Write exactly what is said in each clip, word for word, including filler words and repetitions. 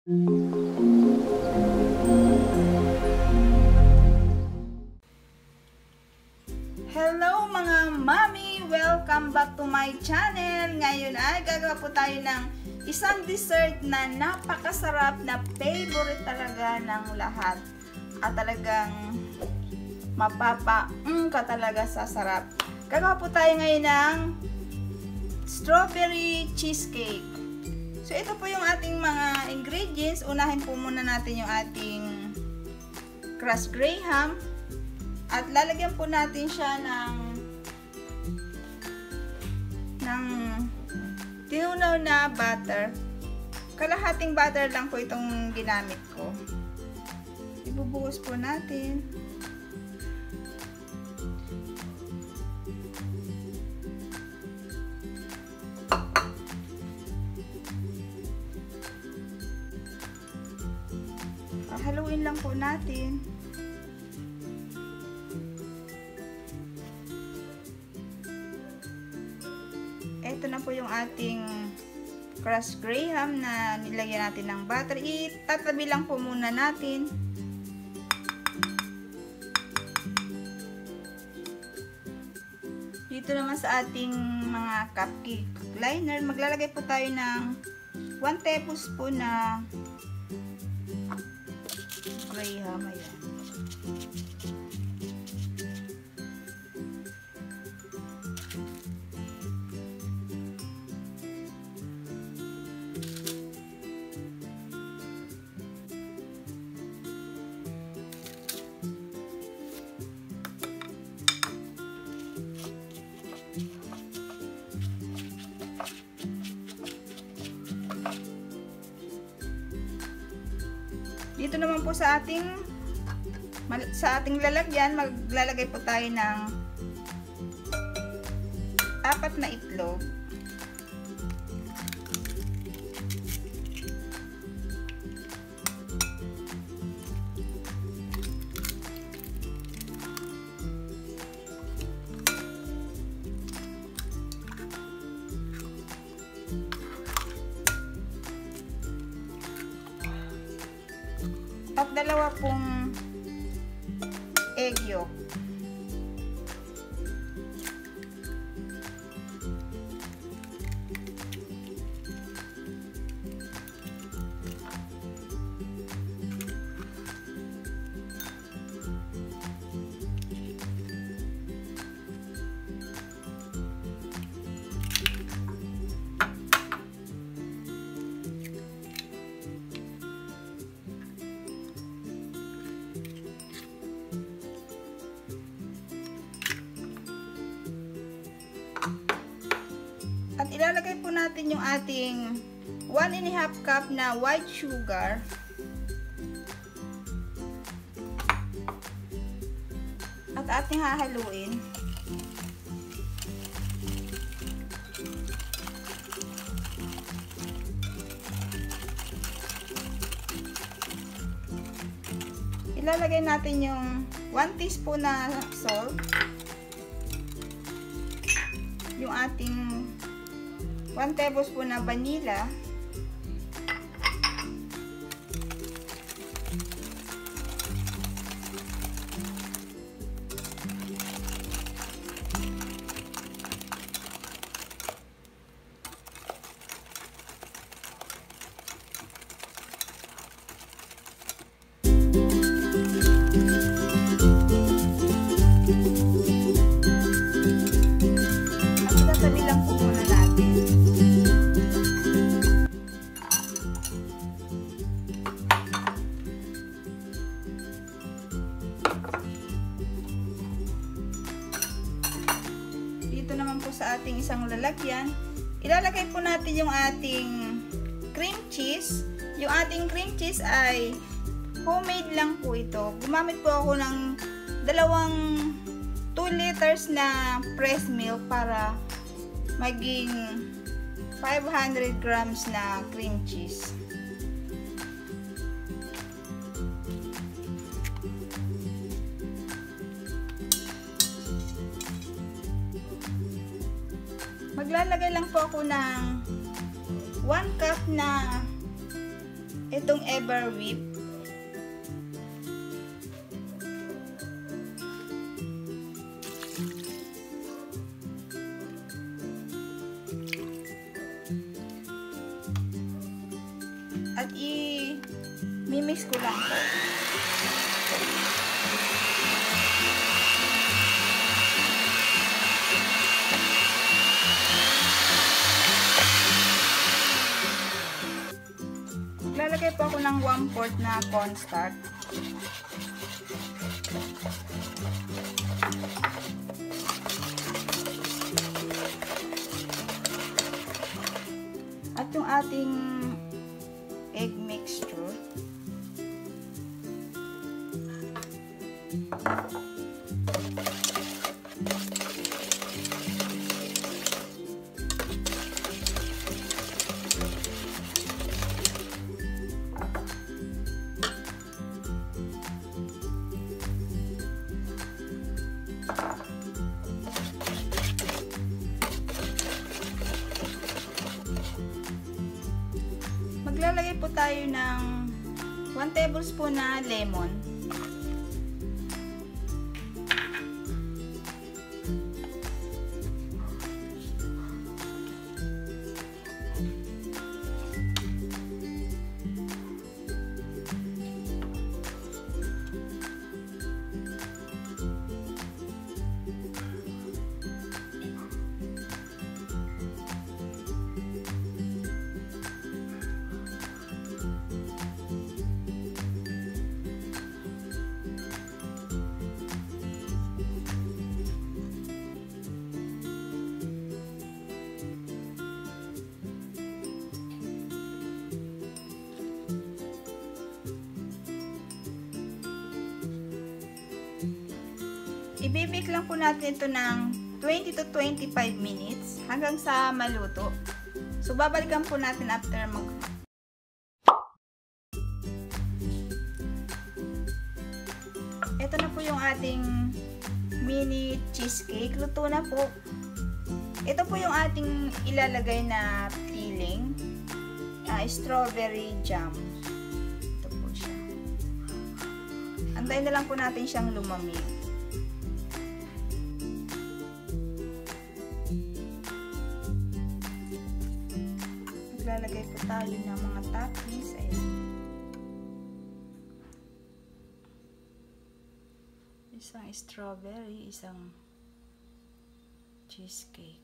Hello mga mami! Welcome back to my channel! Ngayon ay gagawa po tayo ng isang dessert na napakasarap na favorite talaga ng lahat. At talagang mapapa-mm ka talaga sa sarap. Gagawa po tayo ngayon ng strawberry cheesecake. So ito po yung ating mga ingredients. Unahin po muna natin yung ating crushed graham. At lalagyan po natin siya ng ng tinunaw na butter. Kalahating butter lang po itong ginamit ko. Ibubuhos po natin. Haluin lang po natin. Ito na po yung ating crushed graham na nilagyan natin ng butter. Itatabi lang po muna natin. Dito naman sa ating mga cupcake liner, maglalagay po tayo ng one tablespoon na graham. Ayan. Dito naman po sa ating sa ating lalagyan, maglalagay po tayo ng apat na itlog. At dalawa pong egg yolk. At ilalagay po natin yung ating one and a half cup na white sugar. At ating hahaluin. Ilalagay natin yung one teaspoon na salt. Yung ating one tablespoon na vanilla. At tatabi lang po muna natin. Dito naman po sa ating isang lalagyan, ilalagay po natin yung ating cream cheese. Yung ating cream cheese ay homemade lang po ito. Gumamit po ako ng dalawang two liters na pressed milk para maging five hundred grams na cream cheese. Maglalagay lang po ako ng one cup na itong Everwhip. At i-mimix ko lang po. Lalagay po ako ng one fourth na cornstarch. At yung ating egg mixture. Maglalagay po tayo ng one tablespoon na lemon. Ibibake lang po natin ito ng twenty to twenty-five minutes hanggang sa maluto. So, babalikan po natin after mag... Ito na po yung ating mini cheesecake. Luto na po. Ito po yung ating ilalagay na filling. Uh, strawberry jam. Ito po siya. Antayin na lang po natin siyang lumamig. Lalagay po tayo ng mga toppings. Ayan. Isang strawberry, isang cheesecake.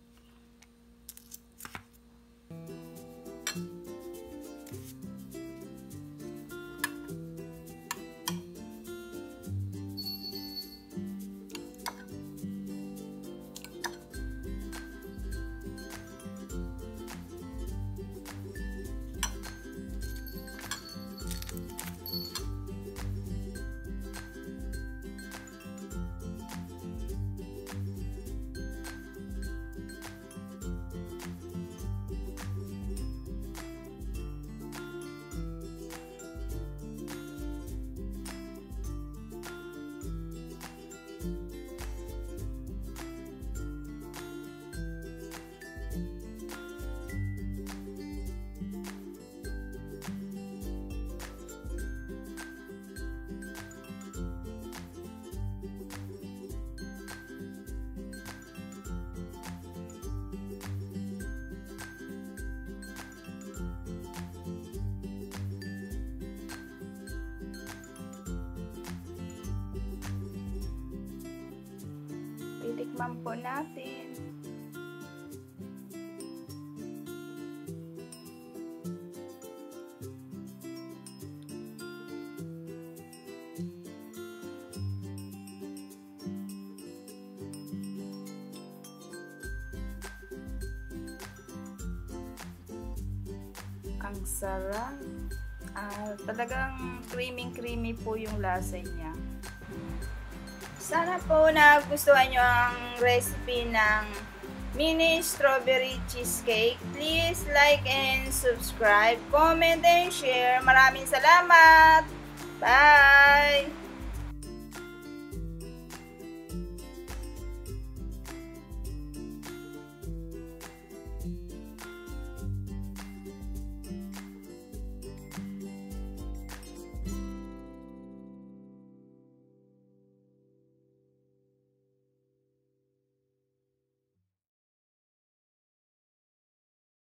Titikman po natin. Ang sarap. Ah, talagang creamy-creamy po yung lasa niya. Sana po nagustuhan nyo ang recipe ng mini strawberry cheesecake. Please like and subscribe, comment and share. Maraming salamat! Bye!